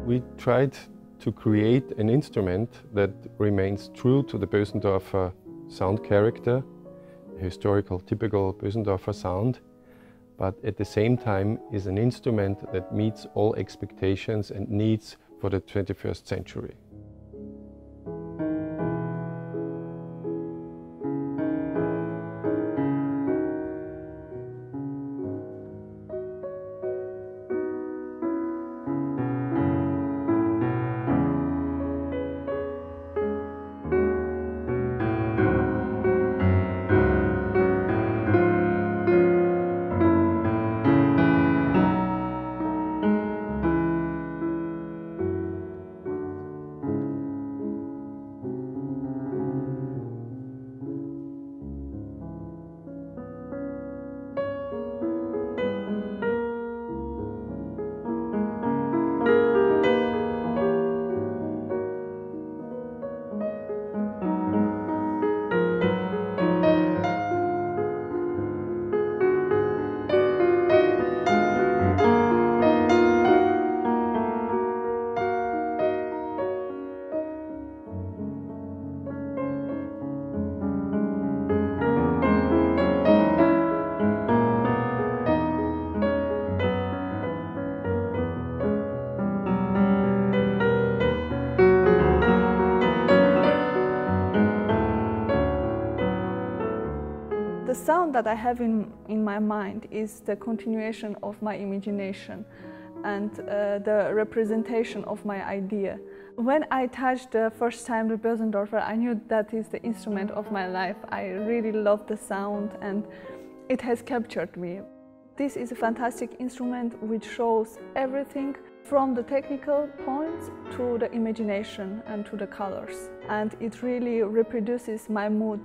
We tried to create an instrument that remains true to the Bösendorfer sound character, historical, typical Bösendorfer sound, but at the same time is an instrument that meets all expectations and needs for the 21st century. The sound that I have in my mind is the continuation of my imagination and the representation of my idea. When I touched the first time the Bösendorfer, I knew that is the instrument of my life. I really love the sound and it has captured me. This is a fantastic instrument which shows everything from the technical points to the imagination and to the colors. And it really reproduces my mood.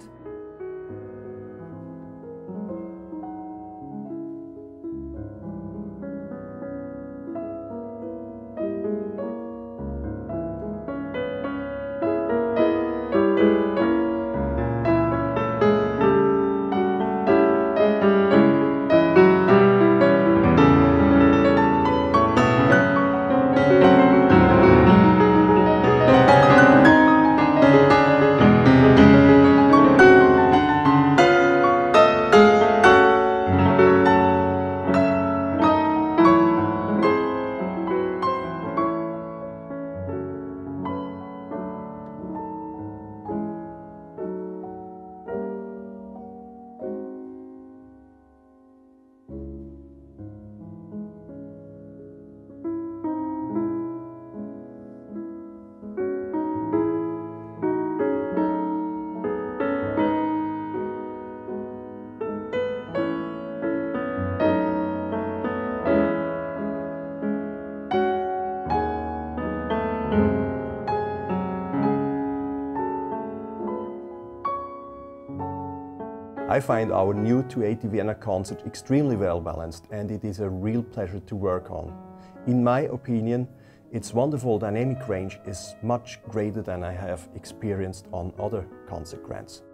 I find our new 280 Vienna concert extremely well balanced, and it is a real pleasure to work on. In my opinion, its wonderful dynamic range is much greater than I have experienced on other concert grants.